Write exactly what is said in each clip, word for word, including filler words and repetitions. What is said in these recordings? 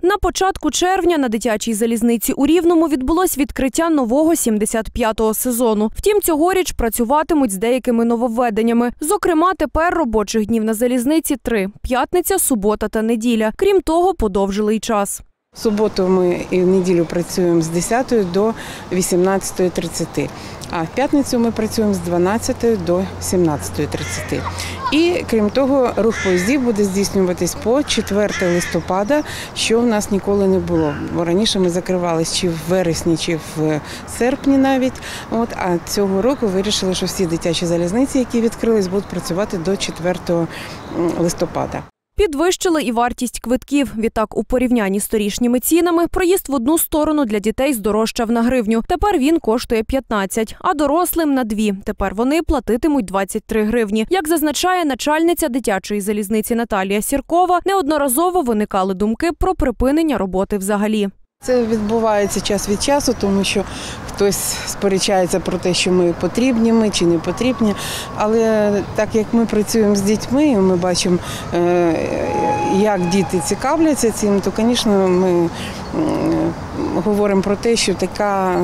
На початку червня на дитячій залізниці у Рівному відбулось відкриття нового сімдесят п'ятого сезону. Втім, цьогоріч працюватимуть з деякими нововведеннями. Зокрема, тепер робочих днів на залізниці три – п'ятниця, субота та неділя. Крім того, подовжили й час. В суботу ми і в неділю працюємо з десятої до вісімнадцятої тридцяти, а в п'ятницю ми працюємо з дванадцятої до сімнадцятої тридцяти. І, крім того, рух поїздів буде здійснюватись по четверте листопада, що в нас ніколи не було. Бо раніше ми закривались чи в вересні, чи в серпні навіть. От, а цього року вирішили, що всі дитячі залізниці, які відкрились, будуть працювати до четвертого листопада. Підвищили і вартість квитків. Відтак, у порівнянні з торішніми цінами, проїзд в одну сторону для дітей здорожчав на гривню. Тепер він коштує п'ятнадцять, а дорослим – на дві. Тепер вони платитимуть двадцять три гривні. Як зазначає начальниця дитячої залізниці Наталія Сіркова, неодноразово виникали думки про припинення роботи взагалі. Це відбувається час від часу, тому що хтось сперечається про те, що ми потрібні, ми чи не потрібні. Але так як ми працюємо з дітьми, ми бачимо, як діти цікавляться цим, то, звісно, ми говоримо про те, що така,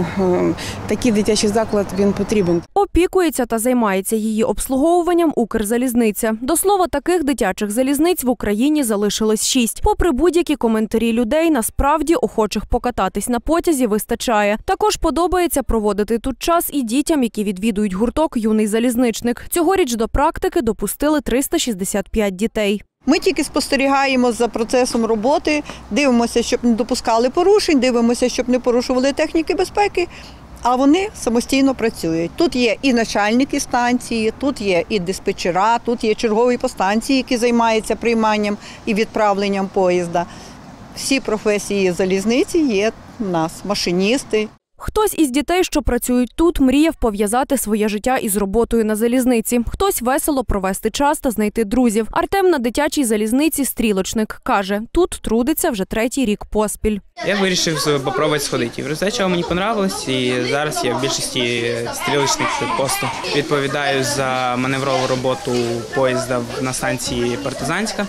такий дитячий заклад він потрібен. Опікується та займається її обслуговуванням Укрзалізниця. До слова, таких дитячих залізниць в Україні залишилось шість. Попри будь-які коментарі людей, насправді охочих покататись на потязі вистачає. Також подобається проводити тут час і дітям, які відвідують гурток «Юний залізничник». Цьогоріч до практики допустили триста шістдесят п'ять дітей. Ми тільки спостерігаємо за процесом роботи, дивимося, щоб не допускали порушень, дивимося, щоб не порушували техніки безпеки, а вони самостійно працюють. Тут є і начальники станції, тут є і диспетчера, тут є чергові по станції, які займаються прийманням і відправленням поїзда. Всі професії залізниці є у нас, машиністи. Хтось із дітей, що працюють тут, мріяв пов'язати своє життя із роботою на залізниці. Хтось весело провести час та знайти друзів. Артем на дитячій залізниці «Стрілочник». Каже, тут трудиться вже третій рік поспіль. Я вирішив спробувати сходити. В результаті чого мені подобалось, і зараз я в більшості стрілочник посту. Відповідаю за маневрову роботу поїзда на станції Партизанська,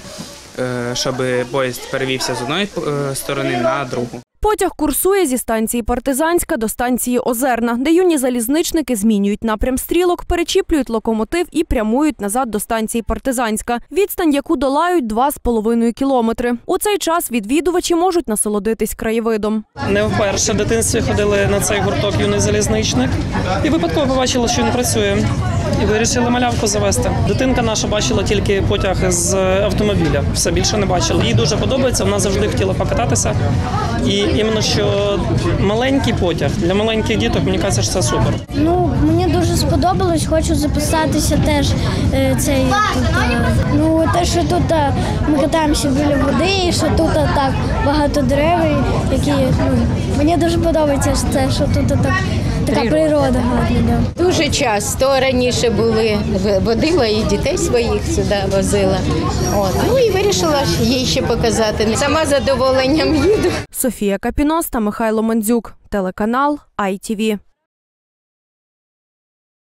щоб поїзд перевівся з одної сторони на другу. Потяг курсує зі станції Партизанська до станції Озерна, де юні залізничники змінюють напрям стрілок, перечіплюють локомотив і прямують назад до станції Партизанська. Відстань, яку долають два з половиною кілометри. У цей час відвідувачі можуть насолодитись краєвидом. Не вперше в дитинстві ходили на цей гурток «Юний залізничник» і випадково побачили, що він працює. І вирішили малявку завести. Дитинка наша бачила тільки потяг з автомобіля, все більше не бачила. Їй дуже подобається, вона завжди хотіла покататися. І іменно що маленький потяг, для маленьких діток, мені кажеться, що це супер. Ну, мені дуже сподобалось, хочу записатися теж е, цей, тут, е, ну, те, що тут е, ми катаємося біля води, і що тут е, так багато дерев, які, ну, мені дуже подобається це, що тут е, так, така природа гарна. Да. Дуже часто раніше були, водила і дітей своїх сюди возила. От. Ну і вирішила їй ще показати. Сама з задоволенням їду. Софія Капіност та Михайло Мандзюк. Телеканал Ай Ті Ві.